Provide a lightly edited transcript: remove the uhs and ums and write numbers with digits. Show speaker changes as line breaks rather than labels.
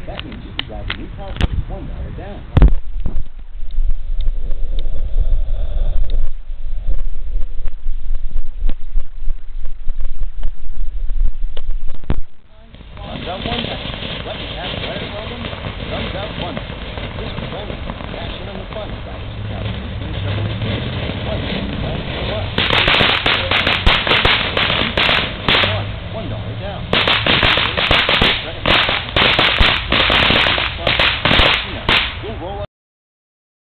That means you can drive a new car for just $1 down.